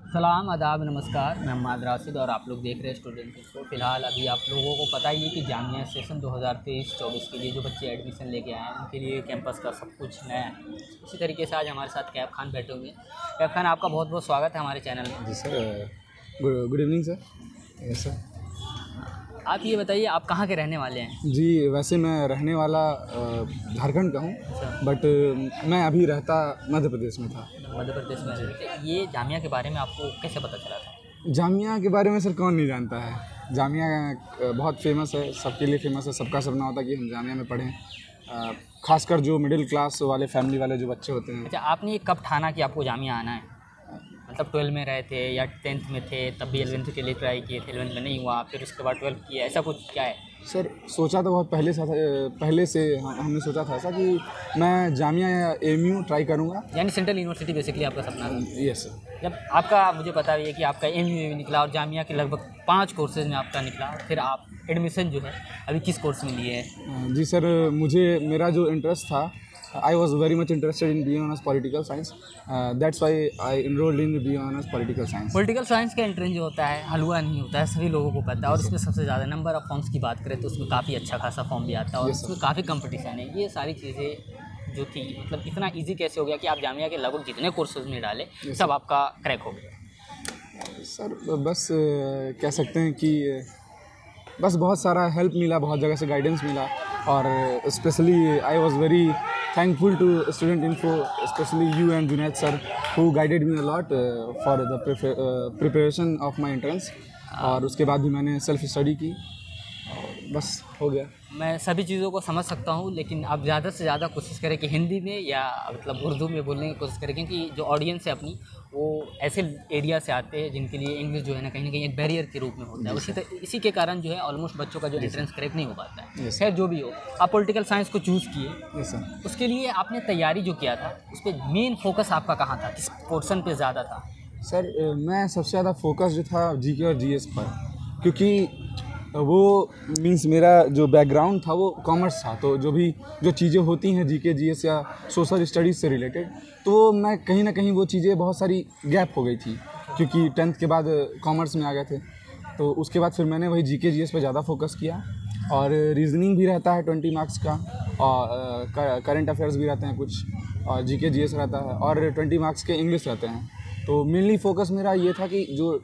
सलाम आदाब नमस्कार, मैं मोहम्मद राशिद और आप लोग देख रहे हैं स्टूडेंट इन्फो। फ़िलहाल अभी आप लोगों को पता ही है कि जामिया सेशन 2023-24 के लिए जो बच्चे एडमिशन लेके आए हैं उनके लिए कैंपस का सब कुछ नया है। इसी तरीके से आज हमारे साथ कैब खान बैठे हुए हैं। कैब खान, आपका बहुत बहुत स्वागत है हमारे चैनल में। जी sir, good evening sir. Yes sir. आप ये बताइए, आप कहाँ के रहने वाले हैं? जी वैसे मैं रहने वाला झारखंड का हूँ, अच्छा। बट मैं अभी रहता मध्य प्रदेश में था। मध्य प्रदेश में रहते हैं। ये जामिया के बारे में आपको कैसे पता चला था? जामिया के बारे में सर कौन नहीं जानता है। जामिया बहुत फेमस है, सबके लिए फेमस है। सबका सपना होता है कि हम जामिया में पढ़ें, खासकर जो मिडिल क्लास वाले फैमिली वाले जो बच्चे होते हैं। अच्छा, आपने ये कब ठाना कि आपको जामिया आना है? मतलब 12 में रहे थे या 10th में थे तब भी 11th के लिए ट्राई किए थे, 11th में नहीं हुआ, फिर उसके बाद 12th किया, ऐसा कुछ क्या है? सर सोचा तो बहुत पहले से हमने सोचा था ऐसा कि मैं जामिया या एमयू ट्राई करूँगा। यानी सेंट्रल यूनिवर्सिटी बेसिकली आपका सपना था? Yes sir. जब आपका, मुझे पता है कि आपका एमयू निकला और जामिया के लगभग 5 कोर्सेज में आपका निकला, फिर आप एडमिशन जो है अभी किस कोर्स में लिए हैं? जी सर, मेरा जो इंटरेस्ट था, I was very much interested in B honours political science. That's why I enrolled in B honours political science. Political science का एंट्रेंस जो होता है हलवा नहीं होता है, सभी लोगों को पता है। और इसमें सबसे ज़्यादा नंबर ऑफ फॉर्म्स की बात करें तो उसमें काफ़ी अच्छा खासा फॉर्म भी आता है और इसमें काफ़ी कंपटीशन है। ये सारी चीज़ें जो थी, मतलब इतना ईजी कैसे हो गया कि आप जामिया के लगभग जितने कोर्सेज में डाले सब आपका क्रैक हो गया? सर बस कह सकते हैं कि बस बहुत सारा हेल्प मिला, बहुत जगह से गाइडेंस मिला, और specially I was very thankful to Student Info, especially you and Junaid sir, who guided me a lot for the preparation of my entrance। और उसके बाद भी मैंने सेल्फ स्टडी की और बस हो गया। मैं सभी चीज़ों को समझ सकता हूँ, लेकिन आप ज़्यादा से ज़्यादा कोशिश करें कि हिंदी में या मतलब उर्दू में बोलने की कोशिश करें, क्योंकि जो ऑडियंस है अपनी वो ऐसे एरिया से आते हैं जिनके लिए इंग्लिश जो है ना कहीं ना कहीं एक बैरियर के रूप में होता है। इसी के कारण जो है ऑलमोस्ट बच्चों का जो एंट्रेंस क्रैक नहीं हो पाता है। खैर जो भी हो, आप पॉलिटिकल साइंस को चूज़ किए। Yes sir. उसके लिए आपने तैयारी जो किया था उस पर मेन फोकस आपका कहाँ था, किस पोर्शन पे ज़्यादा था? सर मैं सबसे ज़्यादा फोकस जो था जीके और जीएस पर, क्योंकि वो मींस मेरा जो बैकग्राउंड था वो कॉमर्स था। तो जो चीज़ें होती हैं जीके जीएस या सोशल स्टडीज़ से रिलेटेड, तो मैं कहीं ना कहीं वो चीज़ें बहुत सारी गैप हो गई थी, क्योंकि 10th के बाद कॉमर्स में आ गए थे। तो उसके बाद फिर मैंने वही जीके जीएस पे ज़्यादा फोकस किया, और रीजनिंग भी रहता है 20 मार्क्स का, और करंट अफेयर्स भी रहते हैं कुछ, और जीके जीएस रहता है, और 20 मार्क्स के इंग्लिश रहते हैं। तो मेनली फोकस मेरा ये था कि जो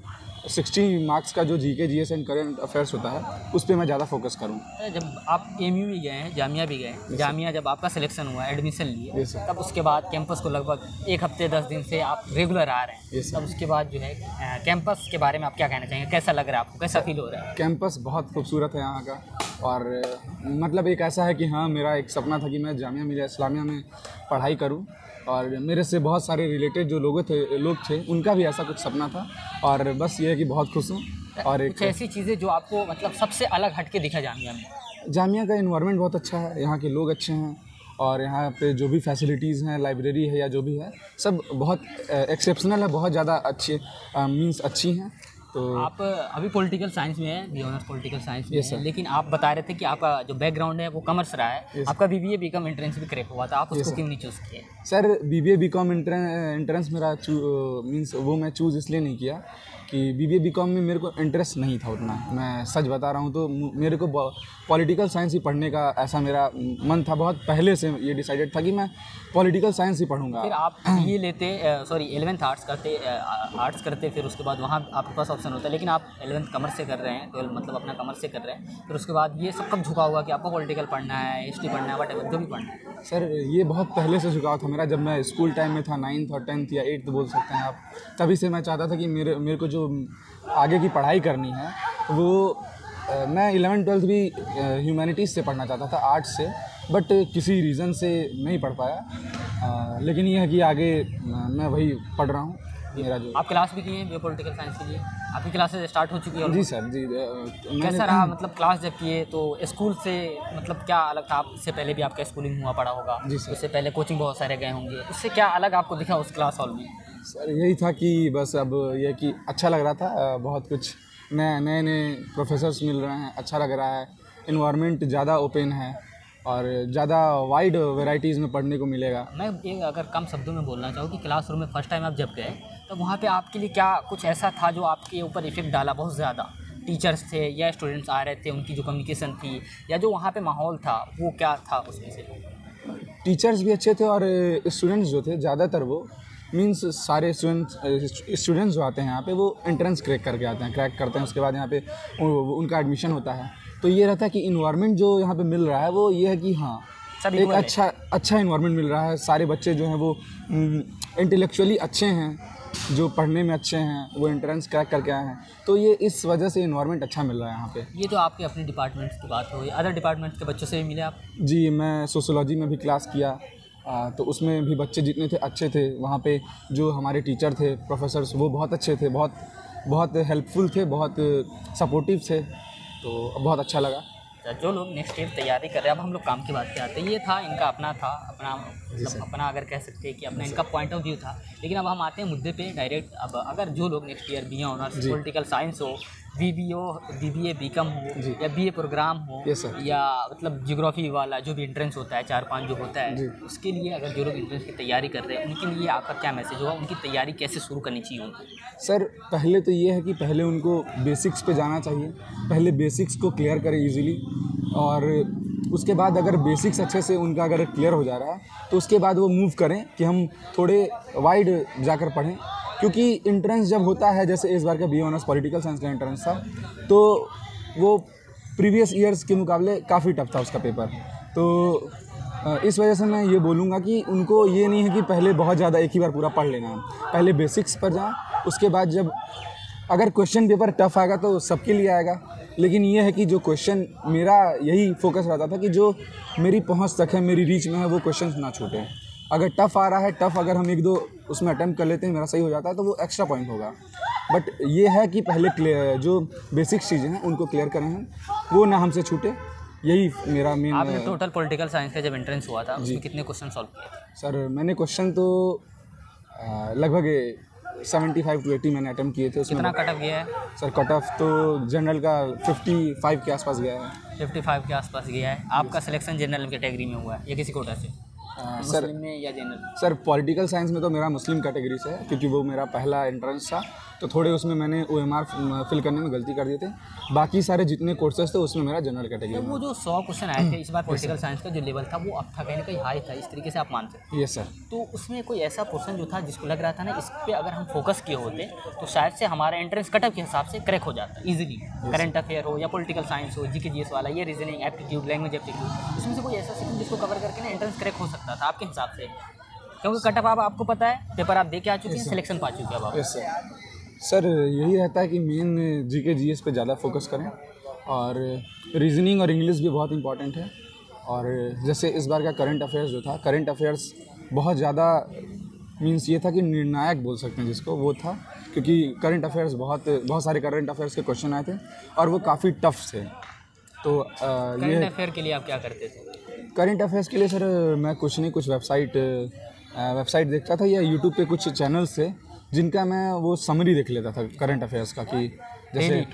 60 मार्क्स का जो GK GS and current affairs होता है उस पर मैं ज़्यादा फोकस करूँ। जब आप एमयू भी गए हैं, जामिया भी गए, जामिया जब आपका सिलेक्शन हुआ, एडमिशन लिए, तब उसके बाद कैंपस को लगभग 1 हफ्ते 10 दिन से आप रेगुलर आ रहे हैं, तब उसके बाद जो है कैंपस के बारे में आप क्या कहना चाहेंगे? कैसा लग रहा है आपको, कैसा फील हो रहा है? कैंपस बहुत खूबसूरत है यहाँ का, और मतलब एक ऐसा है कि हाँ, मेरा एक सपना था कि मैं जामिया मिलिया इस्लामिया में पढ़ाई करूँ, और मेरे से बहुत सारे रिलेटेड जो लोग थे उनका भी ऐसा कुछ सपना था, और बस ये है कि बहुत खुश हूँ। और एक कुछ ऐसी चीज़ें जो आपको मतलब सबसे अलग हट के दिखा जामिया में? जामिया का इन्वायरमेंट बहुत अच्छा है, यहाँ के लोग अच्छे हैं, और यहाँ पे जो भी फैसिलिटीज़ हैं, लाइब्रेरी है या जो भी है, सब बहुत एक्सेप्शनल है, बहुत ज़्यादा अच्छी मीन्स अच्छी हैं। तो आप अभी पॉलिटिकल साइंस में है, बी ऑनर्स पॉलिटिकल साइंस में है, लेकिन आप बता रहे थे कि आपका जो बैकग्राउंड है वो कॉमर्स रहा है। आपका बीबीए बीकॉम एंट्रेंस भी क्रैक हुआ था, आप उसको क्यों नहीं चूज़ किए? सर बीबीए बीकॉम एंट्रेंस मेरा मीन्स वो मैं चूज़ इसलिए नहीं किया कि बीबीए बीकॉम में मेरे को इंटरेस्ट नहीं था उतना। मैं सच बता रहा हूँ, तो मेरे को पॉलिटिकल साइंस ही पढ़ने का ऐसा मेरा मन था। बहुत पहले से ये डिसाइडेड था कि मैं पॉलिटिकल साइंस ही पढ़ूंगा। फिर आप ये लेते, सॉरी 11th आर्ट्स करते, फिर उसके बाद वहाँ आपके पास ऑप्शन होता है, लेकिन आप 11th कॉमर्स से कर रहे हैं, 12 मतलब अपना कॉमर्स से कर रहे हैं, फिर उसके बाद ये सब कब झुका हुआ कि आपको पॉलिटिकल पढ़ना है, हिस्ट्री पढ़ना है, वट जो भी पढ़ना है? सर ये बहुत पहले से झुकाव था मेरा, जब मैं स्कूल टाइम में था, 9th और 10th या 8th बोल सकते हैं आप, तभी से मैं चाहता था कि मेरे को जो आगे की पढ़ाई करनी है वो मैं 11th-12th भी ह्यूमैनिटीज़ से पढ़ना चाहता था, आर्ट्स से, बट किसी रीज़न से नहीं पढ़ पाया। लेकिन ये है कि आगे मैं वही पढ़ रहा हूँ। मेरा जो आप क्लास भी किए हैं पॉलिटिकल साइंस के लिए, आपकी क्लासेस स्टार्ट हो चुकी है? जी सर जी। कैसा रहा मतलब क्लास जब किए तो स्कूल से, मतलब क्या अलग था? आप इससे पहले भी आपका स्कूलिंग हुआ पड़ा होगा, उससे पहले कोचिंग बहुत सारे गए होंगे, उससे क्या अलग आपको दिखा उस क्लास हॉल में? सर यही था कि बस अब ये कि अच्छा लग रहा था, बहुत कुछ नए प्रोफेसर्स मिल रहे हैं, अच्छा लग रहा है, इन्वायरमेंट ज़्यादा ओपन है, और ज़्यादा वाइड वैरायटीज़ में पढ़ने को मिलेगा। मैं एक अगर कम शब्दों में बोलना चाहूँ कि क्लासरूम में फर्स्ट टाइम आप जब गए तब तो वहाँ पे आपके लिए क्या कुछ ऐसा था जो आपके ऊपर इफ़ेक्ट डाला बहुत ज़्यादा? टीचर्स थे या स्टूडेंट्स आ रहे थे, उनकी जो कम्युनिकेशन थी या जो वहाँ पे माहौल था वो क्या था उसमें से? टीचर्स भी अच्छे थे और स्टूडेंट्स जो थे ज़्यादातर वो मींस सारे स्टूडेंट्स जो आते हैं यहाँ पे वो एंट्रेंस क्रैक करके आते हैं, क्रैक करते हैं, उसके बाद यहाँ पे उनका एडमिशन होता है। तो ये रहता है कि इन्वायरमेंट जो यहाँ पे मिल रहा है वो ये है कि हाँ सब एक equal है। अच्छा इन्वायरमेंट मिल रहा है। सारे बच्चे जो हैं वो इंटेलेक्चुअली अच्छे हैं, जो पढ़ने में अच्छे हैं, वो एंट्रेंस क्रैक करके आए हैं। तो ये इस वजह से इन्वायरमेंट अच्छा मिल रहा है यहाँ पे। ये तो आपके अपने डिपार्टमेंट्स की बात हो गई, अदर डिपार्टमेंट्स के बच्चों से भी मिले आप? जी, मैं सोशियोलॉजी में भी क्लास किया, तो उसमें भी बच्चे जितने थे अच्छे थे। वहाँ पे जो हमारे टीचर थे, प्रोफेसर्स, वो बहुत अच्छे थे, बहुत हेल्पफुल थे, बहुत सपोर्टिव थे, तो बहुत अच्छा लगा। जो लोग नेक्स्ट ईयर तैयारी कर रहे हैं, अब हम लोग काम की बात पे आते हैं। ये था इनका अपना मतलब अपना अगर कह सकते हैं कि अपना इनका पॉइंट ऑफ व्यू था। लेकिन अब हम आते हैं मुद्दे पे डायरेक्ट। अब अगर जो लोग next year BA honours political science हो, BBA BCom हो या BA प्रोग्राम हो, Yes, sir. या मतलब ज्योग्राफी वाला जो भी एंट्रेंस होता है 4-5 जो होता है, उसके लिए अगर जो लोग एंट्रेंस की तैयारी कर रहे हैं उनके लिए आपका क्या मैसेज होगा? उनकी तैयारी कैसे शुरू करनी चाहिए उनको? सर, पहले तो ये है कि पहले उनको बेसिक्स पे जाना चाहिए। पहले बेसिक्स को क्लियर करें इजीली, और उसके बाद अगर बेसिक्स अच्छे से उनका अगर क्लियर हो जा रहा है तो उसके बाद वो मूव करें कि हम थोड़े वाइड जाकर पढ़ें। क्योंकि एंट्रेंस जब होता है, जैसे इस बार का BA ऑनर्स पॉलिटिकल साइंस का एंट्रेंस था, तो वो प्रीवियस ईयर्स के मुकाबले काफ़ी टफ था उसका पेपर। तो इस वजह से मैं ये बोलूँगा कि उनको ये नहीं है कि पहले बहुत ज़्यादा एक ही बार पूरा पढ़ लेना है। पहले बेसिक्स पर जाएँ, उसके बाद जब अगर क्वेश्चन पेपर टफ आएगा तो सबके लिए आएगा। लेकिन ये है कि जो क्वेश्चन, मेरा यही फोकस रहता था कि जो मेरी पहुंच तक है, मेरी रीच में है, वो क्वेश्चन ना छूटे। अगर टफ़ आ रहा है, टफ़ अगर हम 1-2 उसमें अटैम्प्ट कर लेते हैं, मेरा सही हो जाता है, तो वो एक्स्ट्रा पॉइंट होगा। बट ये है कि पहले जो बेसिक्स चीज़ें हैं उनको क्लियर करें हम, वो ना हमसे छूटे। यही मेरा मेन। आपने टोटल पॉलिटिकल साइंस का जब एंट्रेंस हुआ था उसमें कितने क्वेश्चन सॉल्व किए थे? सर, मैंने क्वेश्चन तो लगभग 75 to 80 मैंने अटैम्प्ट किए थे। उसमें कितना कट ऑफ गया है? सर, कट ऑफ तो जनरल का 55 के आसपास गया है। 55 के आसपास गया है। आपका सिलेक्शन जनरल कैटेगरी में हुआ है या किसी कोटा से? सर, मुस्लिम में या जनरल? सर, पॉलिटिकल साइंस में तो मेरा मुस्लिम कैटेगरी से है, क्योंकि वो मेरा पहला एंट्रेंस था। तो थोड़े उसमें मैंने OMR फिल करने में गलती कर दिए थे। बाकी सारे जितने कोर्सेज थे उसमें मेरा जनरल कैटेगरी तो में। वो जो 100 क्वेश्चन आए थे इस बार पॉलिटिकल साइंस का जो लेवल था वो अब था कहीं ना कहीं हाई था, इस तरीके से आप मानते हैं? Yes sir. तो उसमें कोई ऐसा पोर्शन जो था जिसको लग रहा था ना, इस पे अगर हम फोकस किए होते तो शायद से हमारा एंट्रेंस कटअप के हिसाब से क्रैक हो जाता इजीली। करंट अफेयर हो या पॉलिटिकल साइंस हो, GK GS वाला, ये रीजनिंग, एप्टीट्यूड, लैंग्वेज एप्टीट्यूड, इसमें से कोई ऐसा सेक्शन जिसको कवर करके ना एंट्रेंस क्रैक हो सकता था आपके हिसाब से? क्योंकि कटअप आपको पता है, पेपर आप दे के आ चुके हैं, सिलेक्शन पा चुके हैं अब आप। Yes sir. सर, यही रहता है कि मेन GK GS पे ज़्यादा फोकस करें, और रीजनिंग और इंग्लिश भी बहुत इंपॉर्टेंट है। और जैसे इस बार का करंट अफेयर्स जो था, करंट अफेयर्स बहुत ज़्यादा मीन्स ये था कि निर्णायक बोल सकते हैं जिसको, वो था। क्योंकि करंट अफेयर्स बहुत सारे करंट अफेयर्स के क्वेश्चन आए थे और वो काफ़ी टफ थे। तो करंट अफेयर के लिए आप क्या करते थे? करंट अफेयर्स के लिए सर, मैं कुछ नहीं, कुछ वेबसाइट देखता था या यूट्यूब पे कुछ चैनल्स थे जिनका मैं वो समरी देख लेता था करंट अफेयर्स का, कि जैसे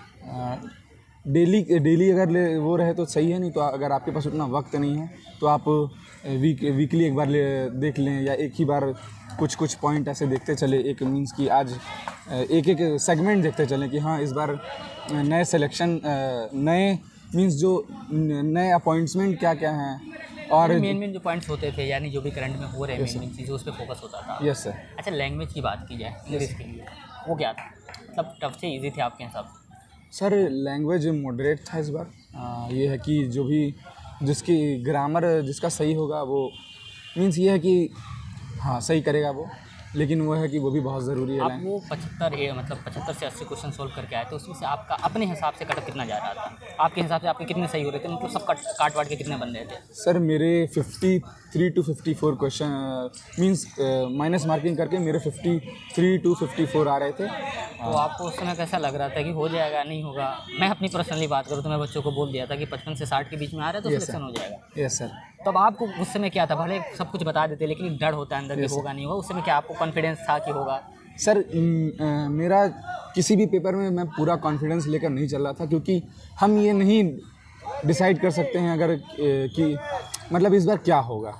डेली अगर वो रहे तो सही है, नहीं तो अगर आपके पास उतना वक्त नहीं है तो आप वीकली एक बार देख लें, या एक ही बार कुछ पॉइंट ऐसे देखते चले। एक मीन्स कि आज एक सेगमेंट देखते चलें कि हाँ, इस बार नए सिलेक्शन, नए मीन्स जो नए अपॉइंटमेंट क्या क्या हैं, और मेन जो पॉइंट्स होते थे, यानी जो भी करंट में हो रहे हैं मेन चीज़ें, उस पर फोकस होता था। Yes sir. अच्छा, लैंग्वेज की बात की जाए, इंग्लिश के लिए वो क्या था? मतलब टफ से ईजी थे आपके हिसाब से? सर, लैंग्वेज मॉडरेट था इस बार। ये है कि जो भी जिसकी ग्रामर जिसका सही होगा वो मीन्स ये है कि हाँ, सही करेगा वो, लेकिन वो है कि वो भी बहुत ज़रूरी है। आप वो 75 से 80 क्वेश्चन सोल्व करके आए, तो उसमें से आपका अपने हिसाब से कटअप कितना जा रहा था? आपके हिसाब से आपके कितने सही हो रहे थे? मतलब सब काट वाट के कितने बन रहे थे? सर, मेरे 53 to 54 question means minus marking करके मेरे 53 to 54 आ रहे थे। तो आपको उस समय कैसा लग रहा था कि हो जाएगा, नहीं होगा? मैं अपनी पर्सनली बात करूँ तो मैं बच्चों को बोल दिया था कि 55 से 60 के बीच में आ रहा है तो सिलेक्शन हो जाएगा। Yes sir. तब आपको उस समय क्या था? भले सब कुछ बता देते लेकिन डर होता है अंदर कि होगा नहीं होगा, उस समय क्या आपको कॉन्फिडेंस था कि होगा? सर, मेरा किसी भी पेपर में मैं पूरा कॉन्फिडेंस लेकर नहीं चल रहा था, क्योंकि हम ये नहीं डिसाइड कर सकते हैं अगर कि मतलब इस बार क्या होगा।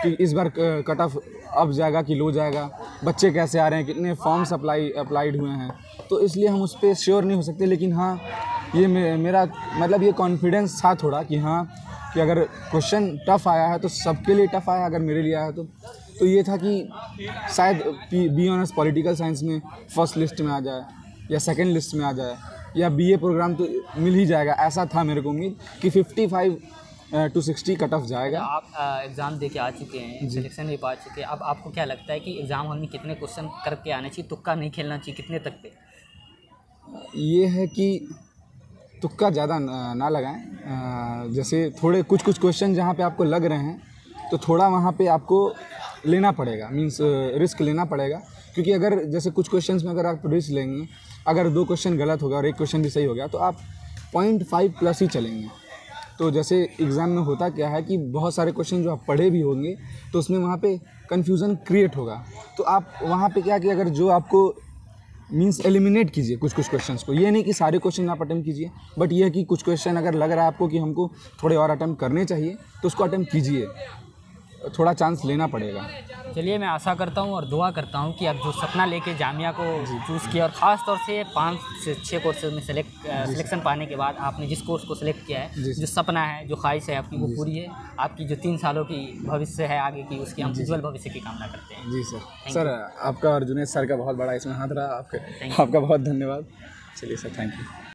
कि इस बार कट ऑफ अप जाएगा कि लो जाएगा, बच्चे कैसे आ रहे हैं, कितने फॉर्म्स अप्लाइड हुए हैं, तो इसलिए हम उस पर श्योर नहीं हो सकते। लेकिन हाँ, ये मेरा मतलब ये कॉन्फिडेंस था थोड़ा कि हाँ, कि अगर क्वेश्चन टफ़ आया है तो सबके लिए टफ़ आया, अगर मेरे लिए आया तो ये था कि शायद बी ऑनर्स पॉलिटिकल साइंस में फर्स्ट लिस्ट में आ जाए या सेकंड लिस्ट में आ जाए, या बीए प्रोग्राम तो मिल ही जाएगा, ऐसा था मेरे को उम्मीद कि 55 to 60 कट ऑफ जाएगा। आप एग्ज़ाम दे के आ चुके हैं, सिलेक्शन भी पा चुके हैं, अब आपको क्या लगता है कि एग्ज़ाम हॉल में कितने क्वेश्चन करके आने चाहिए, तुक्का नहीं खेलना चाहिए, कितने तक पे? ये है कि तुक्का ज़्यादा ना लगाएं, जैसे थोड़े कुछ क्वेश्चन जहाँ पे आपको लग रहे हैं तो थोड़ा वहाँ पे आपको लेना पड़ेगा, मींस रिस्क लेना पड़ेगा, क्योंकि अगर जैसे कुछ क्वेश्चंस में अगर आप रिस्क लेंगे, अगर 2 क्वेश्चन गलत होगा और 1 क्वेश्चन भी सही हो गया तो आप 0.5 प्लस ही चलेंगे। तो जैसे एग्ज़ाम में होता क्या है कि बहुत सारे क्वेश्चन जो आप पढ़े भी होंगे तो उसमें वहाँ पे कन्फ्यूज़न क्रिएट होगा, तो आप वहाँ पे क्या कि अगर जो आपको मींस एलिमिनेट कीजिए कुछ क्वेश्चंस को, ये नहीं कि सारे क्वेश्चन आप अटेम्प्ट कीजिए, बट ये है कि कुछ क्वेश्चन अगर लग रहा है आपको कि हमको थोड़े और अटेम्प्ट करने चाहिए तो उसको अटेम्प्ट कीजिए, थोड़ा चांस लेना पड़ेगा। चलिए, मैं आशा करता हूँ और दुआ करता हूँ कि आप जो सपना लेके जामिया को चूज़ किया और ख़ास तौर से 5 से 6 कोर्सेज में सिलेक्शन पाने के बाद आपने जिस कोर्स को सिलेक्ट किया है, जो सपना है, जो ख्वाहिश है आपकी, वो पूरी है। आपकी जो 3 सालों की भविष्य है आगे की, उसकी हम उज्ज्वल भविष्य की कामना करते हैं। जी सर, आपका और जुनेद सर का बहुत बड़ा इसमें हाथ रहा, आपका बहुत धन्यवाद। चलिए सर, थैंक यू।